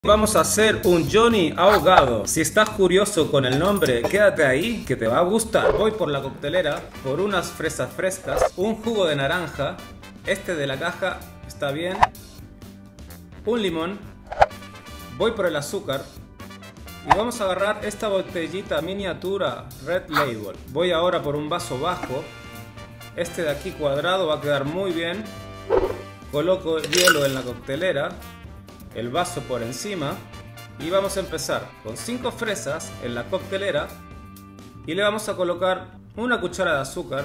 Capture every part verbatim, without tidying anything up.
Vamos a hacer un Johnny ahogado. Si estás curioso con el nombre, quédate ahí que te va a gustar. Voy por la coctelera, por unas fresas frescas, un jugo de naranja, este de la caja está bien, un limón, voy por el azúcar y vamos a agarrar esta botellita miniatura Red Label. Voy ahora por un vaso bajo, este de aquí cuadrado va a quedar muy bien. Coloco hielo en la coctelera, el vaso por encima y vamos a empezar con cinco fresas en la coctelera y le vamos a colocar una cuchara de azúcar.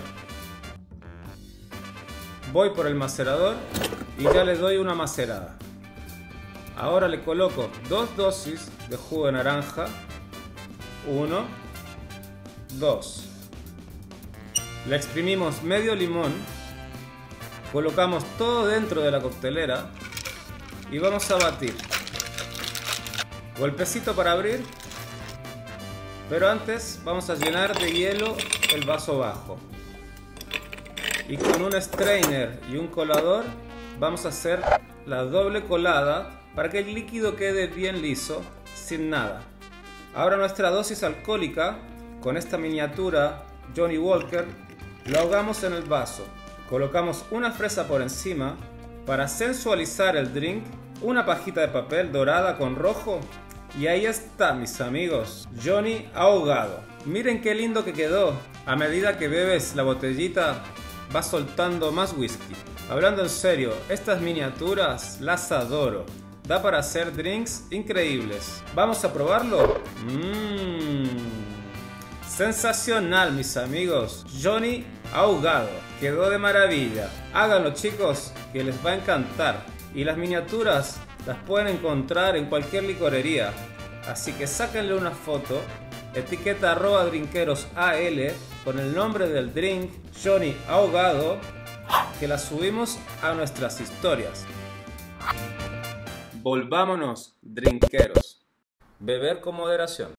Voy por el macerador y ya le doy una macerada. Ahora le coloco dos dosis de jugo de naranja. Uno, dos. Le exprimimos medio limón. Colocamos todo dentro de la coctelera y vamos a batir. Golpecito para abrir, pero antes vamos a llenar de hielo el vaso bajo y con un strainer y un colador vamos a hacer la doble colada para que el líquido quede bien liso, sin nada. Ahora nuestra dosis alcohólica con esta miniatura Johnny Walker lo ahogamos en el vaso. Colocamos una fresa por encima para sensualizar el drink, una pajita de papel dorada con rojo y ahí está, mis amigos, Johnny ahogado. Miren qué lindo que quedó. A medida que bebes la botellita va soltando más whisky. Hablando en serio, estas miniaturas las adoro. Da para hacer drinks increíbles. ¿Vamos a probarlo? Mmm... Sensacional, mis amigos. Johnny ahogado. Quedó de maravilla. Háganlo, chicos, que les va a encantar. Y las miniaturas las pueden encontrar en cualquier licorería. Así que sáquenle una foto, etiqueta arroba drinkeros A L con el nombre del drink Johnny ahogado, que la subimos a nuestras historias. Volvámonos, drinkeros. Beber con moderación.